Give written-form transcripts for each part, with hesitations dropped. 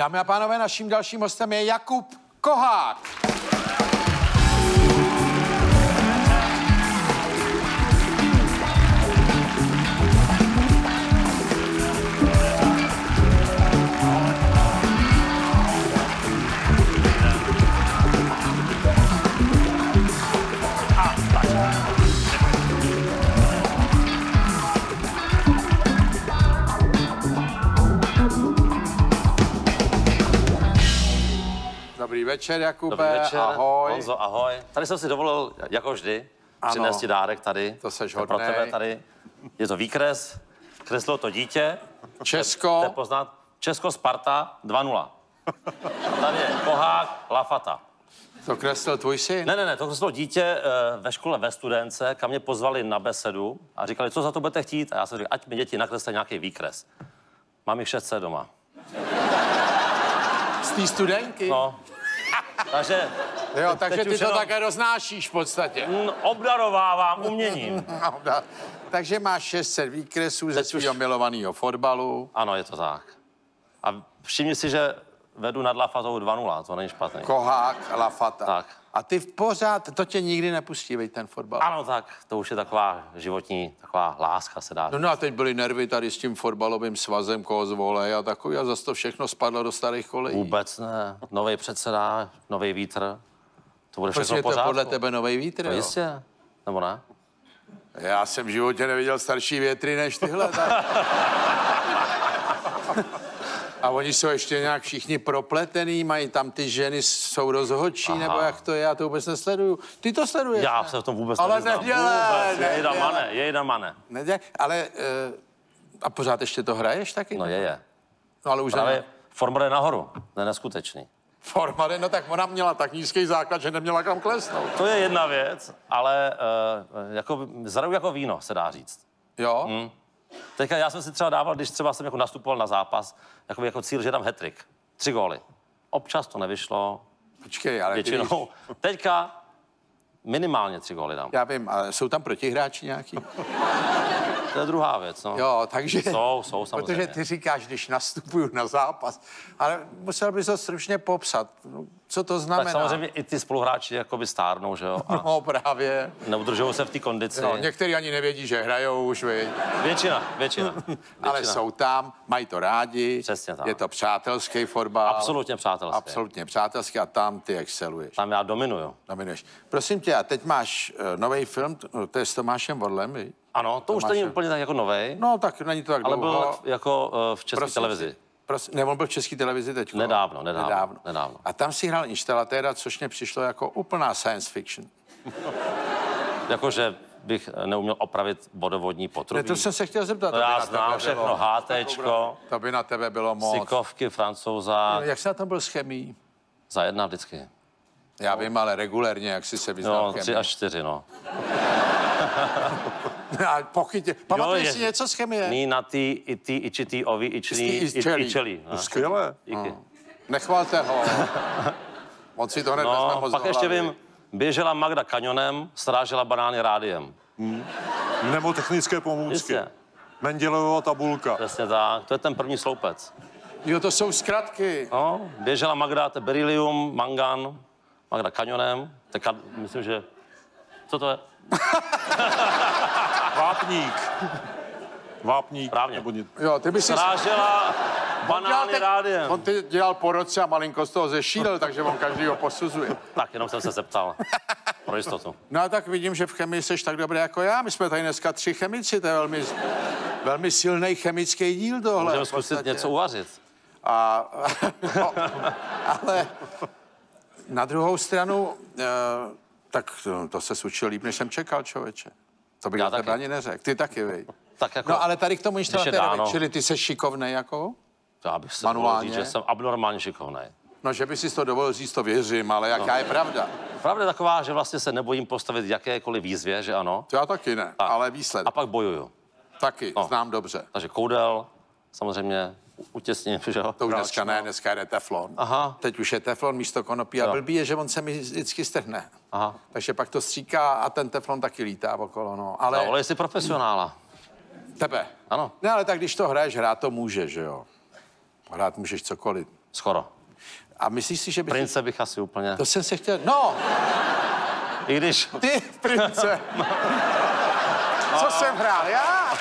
Dámy a pánové, naším dalším hostem je Jakub Kohák. Dobrý večer, Jakube. Dobrý večer. Ahoj. Honzo, ahoj. Tady jsem si dovolil, jako vždy, přinést ti dárek tady. To seš pro hodnej. tebe tady. Je to výkres, kreslilo to dítě. Česko. Chcete poznat? Česko Sparta 2-0. Tady je Kohák Lafata. To kreslil tvůj syn? Ne, to kreslilo dítě ve škole ve Studence, kam mě pozvali na besedu a říkali, co za to budete chtít. A já jsem říkal, ať mi děti nakreslí nějaký výkres. Mám jich 600 doma. Z té studenky? No. Takže... Jo, takže ty to také roznášíš v podstatě. Obdarovávám uměním. Takže máš 600 výkresů ze svého milovaného fotbalu. Ano, je to tak. A všimni si, že vedu nad Lafatou 2-0, to není špatný. Kohák, Lafata. Tak. A ty pořád, to tě nikdy nepustí, veď, ten fotbal. Ano, tak, to už je taková životní, taková láska se dá. No a teď byly nervy tady s tím fotbalovým svazem, koho zvolej a takový a zase to všechno spadlo do starých kolejí. Vůbec ne. Nový předseda, nový vítr. To bude všechno v Prostě to pořádku. podle tebe nový vítr, No jo? jistě, nebo ne? Já jsem v životě neviděl starší větry než tyhle. A oni jsou ještě nějak všichni propletený, mají tam ty ženy, jsou rozhodčí, nebo jak to je, já to vůbec nesleduju. Ty to sleduješ? Já ne? se v tom vůbec Ale nevyznám. nedělej, Jejda mane. Ale, a pořád ještě to hraješ taky? No je. No ale už Právě forma jde nahoru, to je neskutečný. Forma, no tak ona měla tak nízký základ, že neměla kam klesnout. To je jedna věc, ale jako, zraju jako víno, se dá říct. Jo? Teďka já jsem si třeba dával, když třeba jsem jako nastupoval na zápas, jako cíl, že dám hat-trick. 3 góly. Občas to nevyšlo. Počkej, ale většinou. Teďka minimálně 3 góly dám. Já vím, ale jsou tam protihráči nějaký? To je druhá věc, no. Jo, takže... Jsou samozřejmě. Protože ty říkáš, když nastupuju na zápas, ale musel bys to stručně popsat. No, co to znamená? Tak samozřejmě i ty spoluhráči jakoby stárnou, že jo? A No právě. neudržují se v té kondici. No, někteří ani nevědí, že hrajou už, viď? Většina. Ale jsou tam, mají to rádi. Přesně tak. Je to přátelský fotbal. Absolutně přátelský. Absolutně přátelský a tam ty exceluješ. Tam já dominuju. Dominuješ. Prosím tě, a teď máš nový film, to je s Tomášem Vorlem, viď? Ano, to už není úplně tak jako novej, No, tak není to tak ale dlouho. byl jako v České televizi. Ne, on byl v České televizi teď. Nedávno. A tam si hrál instalatéra, což mě přišlo jako úplná science fiction. Jakože bych neuměl opravit vodovodní potrubí. Ne, to jsem se chtěl zeptat. To já znám všechno, HTčko, To by na tebe bylo moc. Sikovky, Francouzák, Jak jsi na tom byl s chemií? za 1 vždycky. Já vím, ale regulérně, jak jsi se vyznal No, v chemii. 3 až 4, no. A pochytě. Pamatuješ si něco z chemie? Ní na ty, i ty, iči ty, ovi, i čelí. Skvěle. Díky. Nechvalte ho. On si to hned vezme No, moc pak do ještě hlavy. vím, běžela Magda kanionem, strážela banány rádiem. Mnemotechnické pomůcky. Jistě, Mendelovova tabulka. přesně tak. To je ten první sloupec. Jo, to jsou zkratky. No, běžela Magda, to je berylium, mangan, Magda kanionem, teďka myslím, že... Co to je? Vápník. Správně. Nebo Jo, ty by si... Strážela banány rádiem. On ty dělal po roce a malinko z toho zešílel, takže on každýho posuzuje. Tak, jenom jsem se zeptal. Pro jistotu. No a tak vidím, že v chemii seš tak dobrý jako já. My jsme tady dneska 3 chemici, to je velmi silný chemický díl tohle. Můžeme v zkusit podstatě. něco uvařit. No, ale na druhou stranu, tak to se učil líp, než jsem čekal, člověče. To bych Já o tebe taky. ani neřekl. Ty taky, vej. Tak jako, No ale tady k tomu instalatérovi, dáno. čili ty seš šikovnej jako? já bych se manuálně. mohl říct, že jsem abnormálně šikovnej. No, že by si to dovolil říct, to věřím, ale jaká je pravda? Pravda je taková, že vlastně se nebojím postavit jakékoliv výzvě, že ano. To já taky ne, ale výsledek. A pak bojuju. Taky, znám dobře. Takže koudel, samozřejmě utěsním, že jo. To už dneska ne, dneska jde teflon. Aha. Teď už je teflon místo konopí a Jo. blbý je, že on se mi vždycky strhne. Aha. Takže pak to stříká a ten teflon taky lítá okolo, no. Ale Zavolej si profesionála. tebe. Ano. Ne, ale tak když to hraješ, hrát to může, že jo? Hrát můžeš cokoliv. Skoro. A myslíš si, že by... Prince bych asi úplně. To jsem se chtěl... No, I když... ty, prince. Co jsem hrál, já?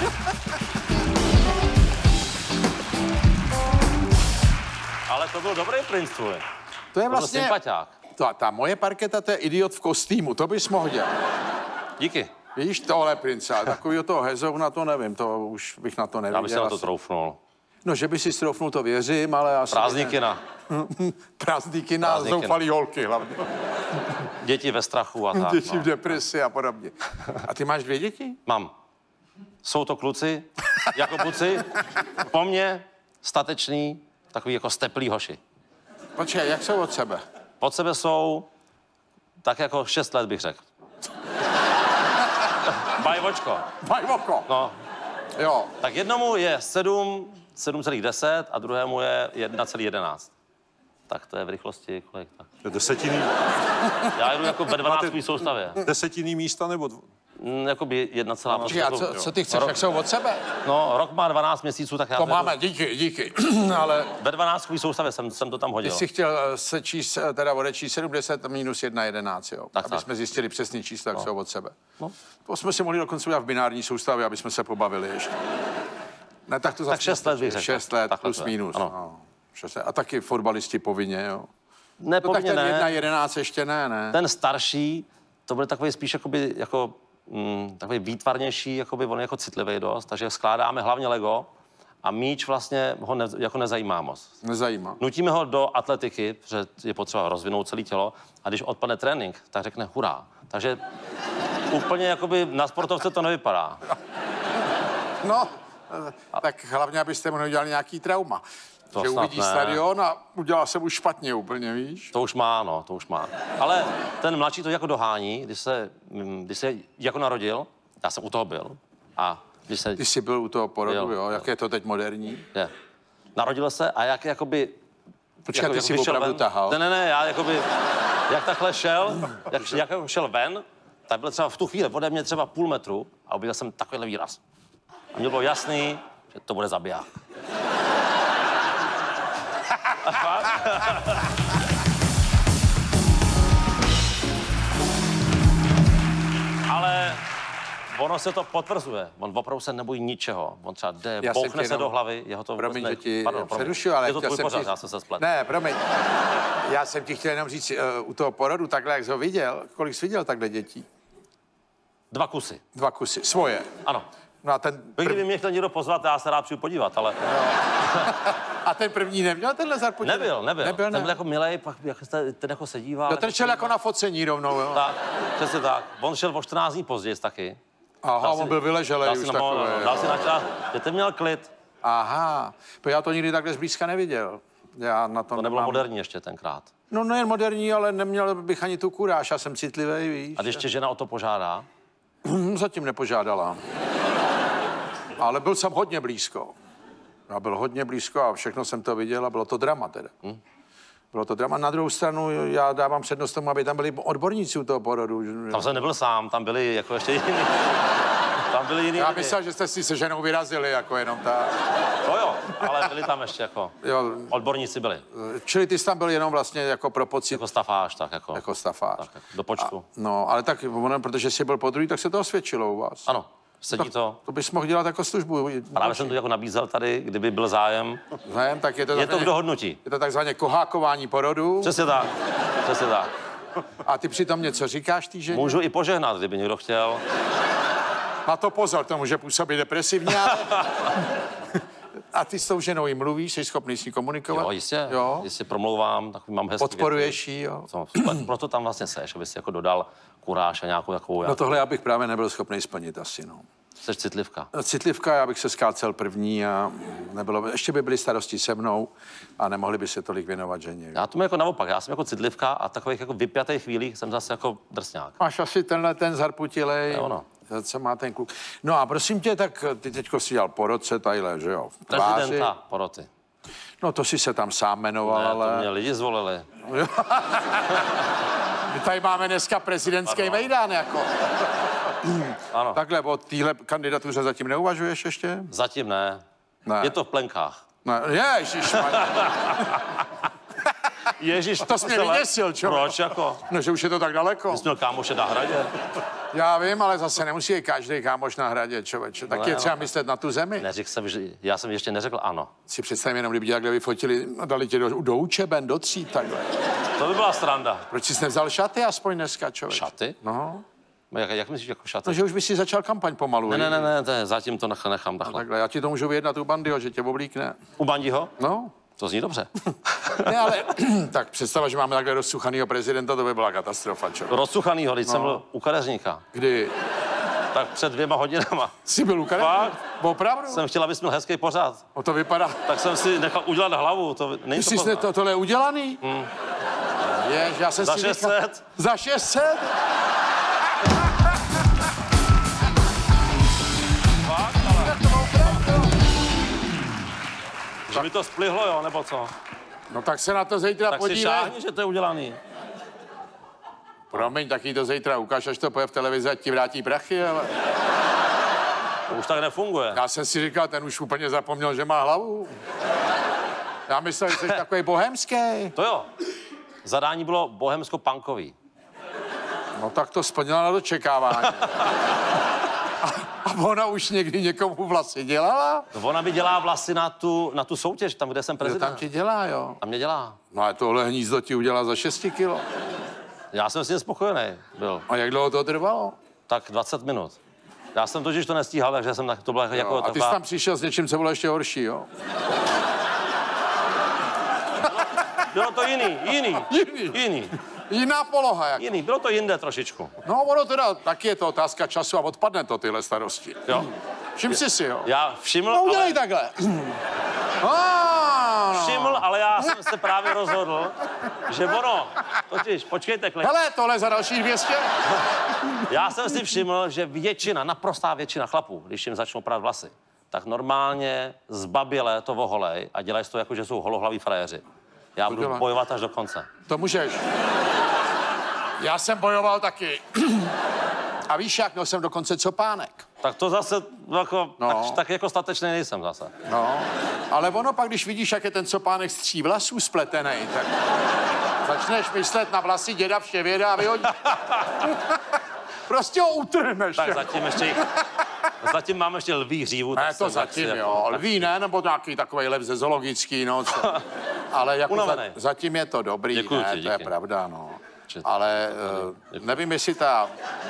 Ale to byl dobrý princ tvůj. To je To byl vlastně... sympatiák. Ta moje parketa, to je idiot v kostýmu, to bys mohl dělat. Díky. Vidíš, tohle prince, ale takovýho toho hezouna, to nevím, to už bych na to neviděl. Já bych si na to asi. troufnul. No, že by si stroufnul, to věřím, ale asi... Prázdníky na Prázdníky na Prázdníky. zoufalý holky hlavně. děti ve strachu a tak. Děti v No. depresi a podobně. A ty máš 2 děti? Mám. Jsou to kluci, jako kluci, po mně stateční, takový jako steplý hoši. Počkej, jak jsou od sebe? Pod sebe jsou tak jako 6 let, bych řekl. Bajvočko. Bajvoko. No, Jo. tak jednomu je 7,10 a druhému je 1,11. Tak to je v rychlosti kolik? Tak. To je desetinný, Já jdu jako ve 12 soustavě. desetinný místa nebo Jakoby 1,5. Počkej, a co ty chceš, jak jsou od sebe? No, rok má 12 měsíců, tak já To to máme, díky. Ale ve 12 soustavě jsem to tam ty hodil. jsi chtěl sečíst, teda odečíst 70 minus 1,11, jo? Tak, Aby tak. jsme zjistili přesný čísla, jak jsou od sebe. No. To jsme si mohli dokonce udělat v binární soustavě, aby jsme se pobavili ještě. Ne, tak to zase 6 let bych řekl. 6 let Takhle plus to je. minus. Ano. No. 6 let. A taky fotbalisti povinně, jo? Ne, No tak povinně ten ne. 1,11 ještě ne. Ten starší, to byl takový spíš jakoby, jako, takový výtvarnější, jakoby on je jako citlivý dost, takže skládáme hlavně Lego a míč vlastně ho jako nezajímá moc. Nezajímá. Nutíme ho do atletiky, protože je potřeba rozvinout celé tělo a když odpadne trénink, tak řekne hurá. Takže úplně jakoby na sportovce to nevypadá. No, tak hlavně, abyste mu neudělali nějaký trauma. To že snad uvidí ne. stadion a udělá se mu špatně úplně, víš? To už má, no, to už má. Ale ten mladší to jako dohání, když se jako narodil, já jsem u toho byl, a když se Ty jsi byl u toho porodu, Jo. jo? Jak je to teď moderní? narodil se a jak jakoby... Počkej, ty jsi vyšel opravdu ven. tahal? Ne, já jakoby, jak takhle šel, jak jako šel ven, tak byl třeba v tu chvíli ode mě třeba půl metru a uviděl jsem takovýhle výraz. A mně bylo jasný, že to bude zabiják. Ale ono se to potvrzuje. On opravdu se nebojí ničeho. On třeba jde, Já jsem bouchne tě se jenom- do hlavy, jeho to Promiň, že ti Pardon. přerušuju, ale je to chtěl tvůj jsem pořad, ti- já jsem se spletl. Ne, promiň. Já jsem ti chtěl jenom říct, u toho porodu, takhle, jak jsi ho viděl, kolik jsi viděl takhle dětí? 2 kusy. 2 kusy, svoje. Ano. No a ten, Kdyby mě chtěl někdo pozvat, já se rád přijdu podívat, ale a ten první neměl tenhle zarputěný? nebyl. Nebyl, Ten ne. byl jako milej, pak ten jako se díval. Dotrčel jako na focení rovnou, jo? Tak, přesně tak. On šel o 14 dní později taky. Aha, Dal si- on byl vyleželej dal už si na- takový. Dal si na čas, že ten měl klid. Aha, já to nikdy takhle zblízka neviděl. Já na to To nebylo nemám. moderní ještě tenkrát. No nejen moderní, ale neměl bych ani tu kuráž, já jsem citlivý, víš. A když tě žena o to požádá, Zatím nepožádala. Ale byl jsem hodně blízko. Já byl hodně blízko a všechno jsem to viděl a bylo to drama teda. Bylo to drama. Na druhou stranu já dávám přednost tomu, aby tam byli odborníci u toho porodu. tam jsem nebyl sám, tam byli jako ještě jiní. Tam byli jiní Já lidi. myslel, že jste si se ženou vyrazili, jako jenom ta... To jo, ale byli tam ještě jako, Jo, odborníci byli. čili ty jsi tam byl jenom vlastně jako pro pocit, Jako stafáž, tak jako, jako stafář. tak, do počtu. No, ale tak, ono, protože jsi byl podruhý, tak se to osvědčilo u vás. Ano, sedí to. To bys mohl dělat jako službu. Právě jsem to jako nabízel tady, kdyby byl zájem. Zájem, tak je to, Je to k dohodnutí. je to takzvaně kohákování porodu. Přesně tak, přesně tak. A ty přitom něco říkáš té ženě? Můžu i požehnat, kdyby někdo chtěl. Na to pozor, to může působit depresivně. Ale... A ty s tou ženou jí mluvíš, jsi schopný s ní komunikovat? Jo, jistě, Jo? jistě promlouvám, takový mám hezký Podporuješ ji, jo? Proto tam vlastně seš, aby si jako dodal kuráž a nějakou takovou, No tohle já bych právě nebyl schopný splnit asi, no. jsi citlivka. Citlivka, já bych se skácel první a nebylo, ještě by byly starosti se mnou a nemohli by se tolik věnovat ženě. Já to mám jako naopak, já jsem jako citlivka a takových jako vypjatých chvílích jsem zase jako drsňák. Máš asi tenhle ten zarputilej, To je ono. co má ten kluk. No a prosím tě, tak ty teďko si dělal po roce tadyhle, že jo? v tváři. Prezidenta poroty. No to si se tam sám jmenoval, Ne, to ale... mě lidi zvolili. My tady máme dneska prezidentský mejdán, jako. Ano, Takhle, o téhle kandidatuře zatím neuvažuješ ještě? zatím ne. Ne. Je to v plenkách. No, ježišmarja. Ježíš, To jsi mě vyděsil, čo? Proč jako? No, že už je to tak daleko. Jsi měl kámoše na Hradě? Já vím, ale zase nemusí být každý kámoš na Hradě, člověče. Tak je třeba myslet na tu zemi. Neřekl jsem, že já jsem ještě neřekl ano. Si představím jenom, kdyby tě takhle vyfotili a dali tě do učeben, do tříd, takhle. To by byla sranda. Proč jsi nevzal šaty aspoň dneska, člověče? Šaty? No. Jak myslíš jako šaty? No, že už by si začal kampaň pomalu. Ne, zatím to nechám takhle. Takhle, já ti to můžu vyjednat u Bandyho, že tě oblíkne. U Bandiho? No. To zní dobře. Ne, ale tak představa, že máme takhle rozsuchanýho prezidenta, to by byla katastrofa, čo? Rozsuchanýho, teď jsem byl u kadeřníka. Kdy Tak před 2 hodinama. jsi byl u Fakt? Opravdu? Jsem chtěl, abys měl hezký pořád. O to vypadá. Tak jsem si nechal udělat hlavu. To není Ty to jsi poznat. tohle je udělaný? Jež, já jsem Za si 600? Říkal, za 600? Fakt, ale... Že mi to splihlo, jo, nebo co? No tak se na to zítra Tak si podívej. šáhni, že to je udělaný. Promiň, taky to zítra ukáž, až to poje v televizi, ať ti vrátí prachy, ale To už tak nefunguje. já jsem si říkal, ten už úplně zapomněl, že má hlavu. Já myslel, že jsi takový bohemský. To jo. Zadání bylo bohemsko-punkový. No tak to splnila na dočekávání. A ona už někdy někomu vlasy dělala? No, ona mi dělá vlasy na tu soutěž, tam, kde jsem Jo, prezident. tam ti dělá, jo. Tam mě dělá. No a tohle hnízdo ti udělá za 6 kilo. Já jsem s ním spokojený byl. A jak dlouho to trvalo? Tak 20 minut. Já jsem totiž to nestíhal, takže jsem to bylo jako... A ty jsi tam přišel s něčím, co bylo ještě horší, jo? Bylo to jiný. Jiná poloha, jak? Jiný, bylo to jinde trošičku. No, ono teda, taky je to otázka času a odpadne to tyhle starosti. Jo. Všim si, jo? Já všiml, No, udělej ale, takhle. všiml, ale já jsem se právě rozhodl, že ono, totiž, počkejte, klid. Hele, tohle za další 200. Já jsem si všiml, že naprostá většina chlapů, když jim začnou prát vlasy, tak normálně zbaběle to voholej a dělají to jako, že jsou holohlaví frajeři. Já budu dělá. bojovat až do konce. To můžeš. Já jsem bojoval taky. A víš jak, měl jsem dokonce copánek. Tak to zase jako, No. tak jako statečný nejsem zase. No, ale ono pak, když vidíš, jak je ten copánek z 3 vlasů spletený, tak začneš myslet na vlasy děda Vševěda a vyhodíš. Prostě ho utrhneš. Tak jako. zatím mám ještě lví hřívu. Ne, tak to jsem zatím, jaksi jo. jako- Lví ne, nebo nějaký takový lev ze zoologický, no. Co? Ale jako Unavenej. zatím je to dobrý, Děkuju ne, ti, to je díky. pravda, no. Čet- Ale nevím, jestli ta...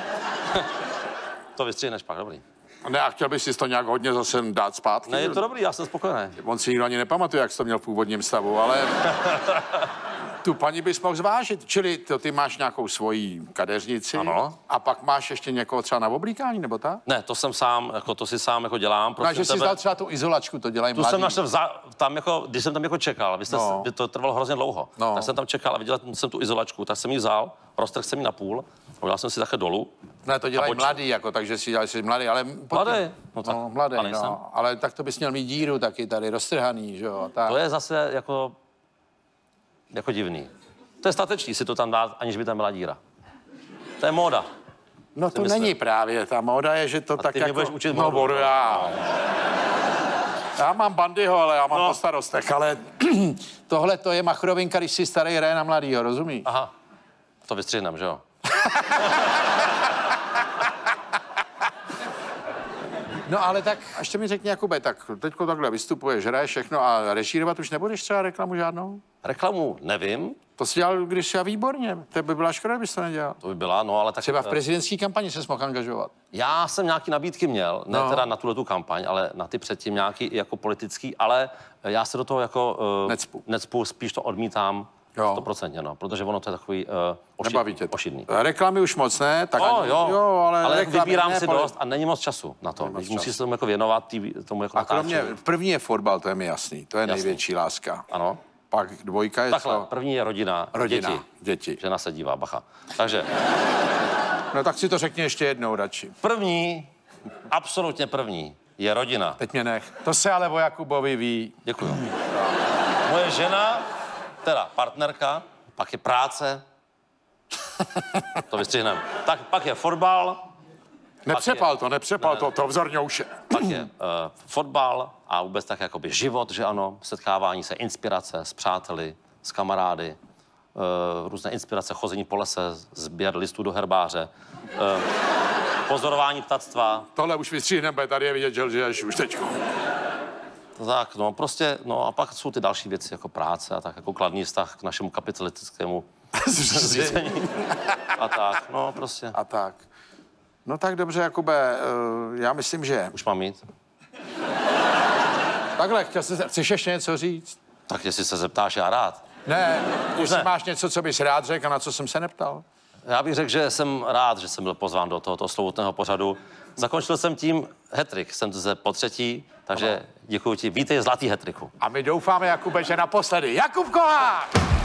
To vystřihneš pak, dobrý. Ne, a chtěl bych si to nějak hodně zase dát zpátky. Ne, je to dobrý, já jsem spokojený. On si nikdo ani nepamatuje, jak jsi to měl v původním stavu, ale tu paní bys mohl zvážit. Čili ty máš nějakou svoji kadeřnici Ano. a pak máš ještě někoho třeba na oblíkání, nebo tak? Ne, to jsem sám, jako to si sám jako dělám. No, že jsi dal třeba tu izolačku, to dělají Tu mladí. jsem našel tam jako, když jsem tam jako čekal, No. to trvalo hrozně dlouho. No. Tak jsem tam čekal a viděl jsem tu izolačku, tak jsem ji vzal, roztrhl jsem ji na půl, udělal jsem si takhle dolů. Ne, to dělají A mladý, jako, takže si dělají si mladý, ale... Mladý? No tak, No, mladý, a nejsem. no. Ale tak to bys měl mít díru taky tady, roztrhaný, že jo? Tak. To je zase jako divný. To je statečný si to tam dát, aniž by tam byla díra. To je móda. No to myslím. není právě, ta móda je, že to tak ty mě jako... budeš učit no, módu. budu já. Já mám Bandyho, ale já mám No. po starostech, ale tohle to je machrovinka, když si starý hraje na mladýho, rozumíš? Aha, to vystřihnem, že jo? No ale tak, ještě mi řekni, Jakube, tak teďko takhle vystupuješ, hraješ všechno a režírovat už nebudeš třeba reklamu žádnou? Reklamu nevím, To jsi dělal, když jsi výborně. To by byla škoda, kdybys to nedělal. to by byla, no ale tak... Třeba v prezidentské kampani se mohl angažovat. Já jsem nějaký nabídky měl, ne No. teda na tu kampaň, ale na ty předtím nějaký i jako politický, ale já se do toho jako... Necpu, spíš to odmítám. Jo. 100%, no, protože ono to je takový Nebaví tě to. ošidný. Reklamy už moc ne, tak Jo, ale reklamy vybírám ne, si poli- dost a není moc času na to. moc Musí času. se tomu jako věnovat tomu jako A kromě, natáčení. první je fotbal, to je mi jasný, to je Jasný. největší láska. Ano. Pak dvojka je Takhle, co? první je rodina, Rodina, děti. Žena se dívá, bacha. Takže No tak si to řekni ještě jednou radši. první, absolutně první, je rodina. Teď mě nech. To se ale o Jakubovi ví. Děkuju. Moje žena, teda partnerka, pak je práce, to vystřihneme. Tak pak je fotbal, Nepřepal to vzorňouše. Pak je fotbal a vůbec tak jakoby život, že ano, setkávání se, inspirace s přáteli, s kamarády, různé inspirace, chození po lese, sběr listů do herbáře, pozorování ptactva. Tohle už vystříhneme, tady je vidět, že lžeš už teďko. Tak, no prostě, no a pak jsou ty další věci jako práce a tak, jako kladný vztah k našemu kapitalistickému zřízení. A tak, no prostě. A tak. No tak dobře, Jakube, já myslím, že... Už mám jít? Takhle, chceš ještě něco říct? Tak jestli se zeptáš, já rád. Ne, jestli ne. máš něco, co bys rád řekl a na co jsem se neptal. Já bych řekl, že jsem rád, že jsem byl pozván do tohoto slovutného pořadu. Zakončil jsem tím hat-trick, jsem zde po třetí, takže děkuji ti. Vítej zlatý hat-tricku. A my doufáme, Jakube, že naposledy. Jakub Kohák!